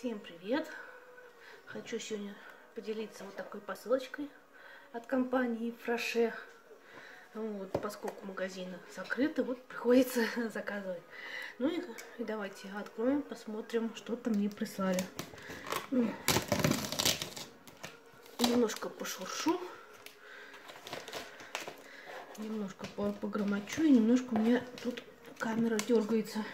Всем привет! Хочу сегодня поделиться вот такой посылочкой от компании Фраше. Вот, поскольку магазины закрыты, вот приходится заказывать. Ну и давайте откроем, посмотрим, что там мне прислали. Немножко пошуршу, немножко погромочу, и немножко у меня тут камера дергается.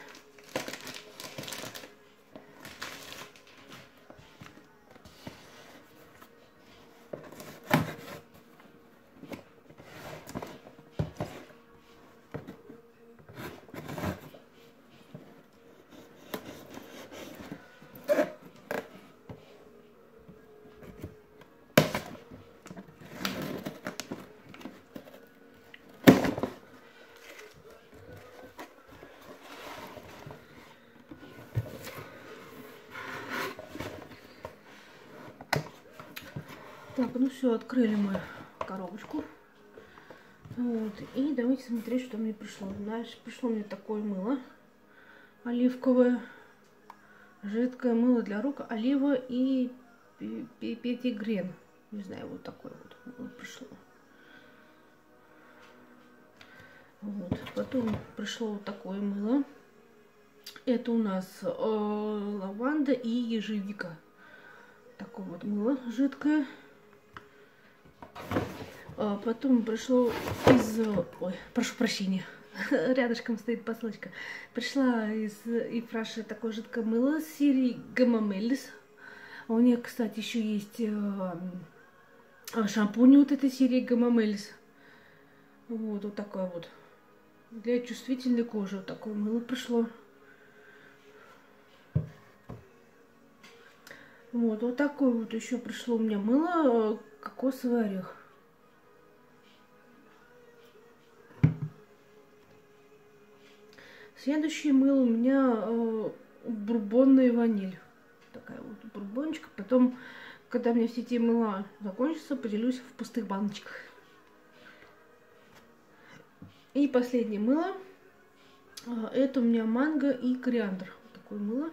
Так, ну все, открыли мы коробочку. Вот, и давайте смотреть, что мне пришло. Дальше пришло мне такое мыло оливковое, жидкое мыло для рук, олива и пятигрен. Не знаю, вот такое вот мыло пришло. Вот, потом пришло вот такое мыло. Это у нас лаванда и ежевика. Такое вот мыло жидкое. Потом пришло из... Ой, прошу прощения. Рядышком стоит посылочка. Пришла из Фраше такое жидкое мыло с серии Гамамелис. У них, кстати, еще есть шампунь вот этой серии Гамамелис. Вот такое вот. Для чувствительной кожи вот такое мыло пришло. Вот такое вот еще пришло у меня мыло кокосовый орех. Следующее мыло у меня бурбонная ваниль. Такая вот бурбончика. Потом, когда мне все эти мыла закончатся, поделюсь в пустых баночках. И последнее мыло. Это у меня манго и кориандр. Такое мыло.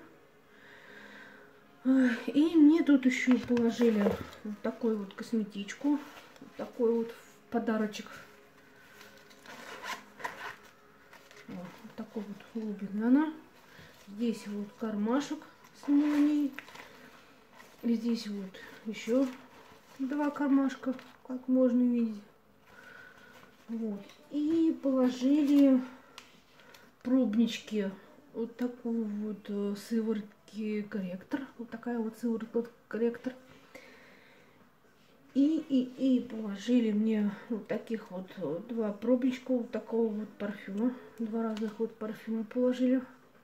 И мне тут еще положили вот такую вот косметичку. Вот такой вот подарочек. Вот такой вот глубина она. Здесь вот кармашек с молнией. И здесь вот еще два кармашка, как можно видеть. Вот. И положили пробнички. Вот такую вот сыворотки корректор. Вот такая вот сыворотка корректор. И положили мне вот таких вот два пробничка вот такого вот парфюма. Два разных вот парфюма положили.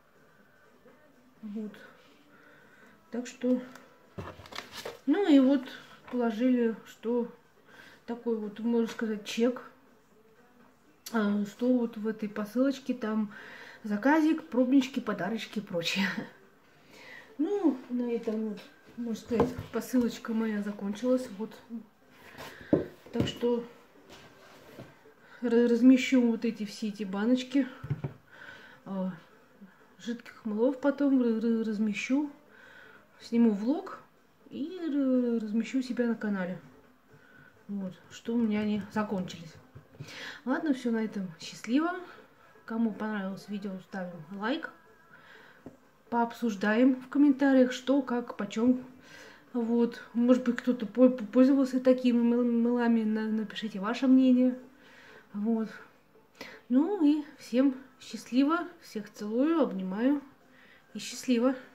Вот. Так что... Ну и вот положили, что такой вот, можно сказать, чек. Что вот в этой посылочке там заказик, пробнички, подарочки и прочее. Ну, на этом вот, можно сказать, посылочка моя закончилась. Вот. Так что размещу вот все эти баночки жидких мылов, потом размещу, сниму влог и размещу себя на канале. Вот, что у меня они закончились. Ладно, все на этом. Счастливо. Кому понравилось видео, ставим лайк. Пообсуждаем в комментариях, что, как, почем. Вот. Может быть, кто-то пользовался такими мылами. Напишите ваше мнение. Вот. Ну и всем счастливо. Всех целую, обнимаю. И счастливо.